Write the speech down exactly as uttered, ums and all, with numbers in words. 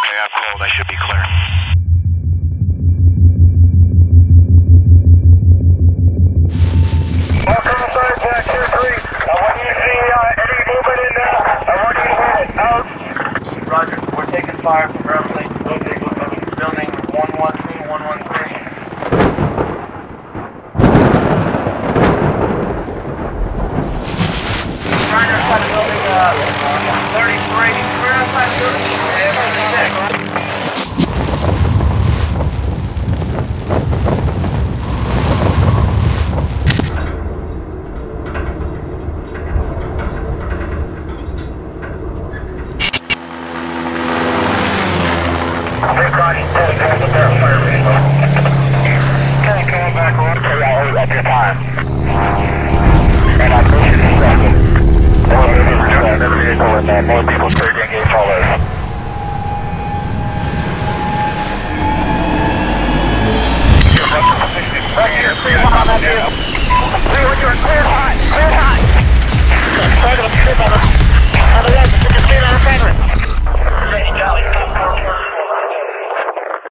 Okay, I've called. I should be clear. Welcome to Third Black two three. I want you to see uh, any movement in there. I want you to hit it. Out. Roger. We're taking fire from roughly building one one two, one one three. Right outside the building, uh, thirty-three. We're outside the building, thirty-six. Up your time. And I push you to second. More vehicle in there. More people surging, engage all those.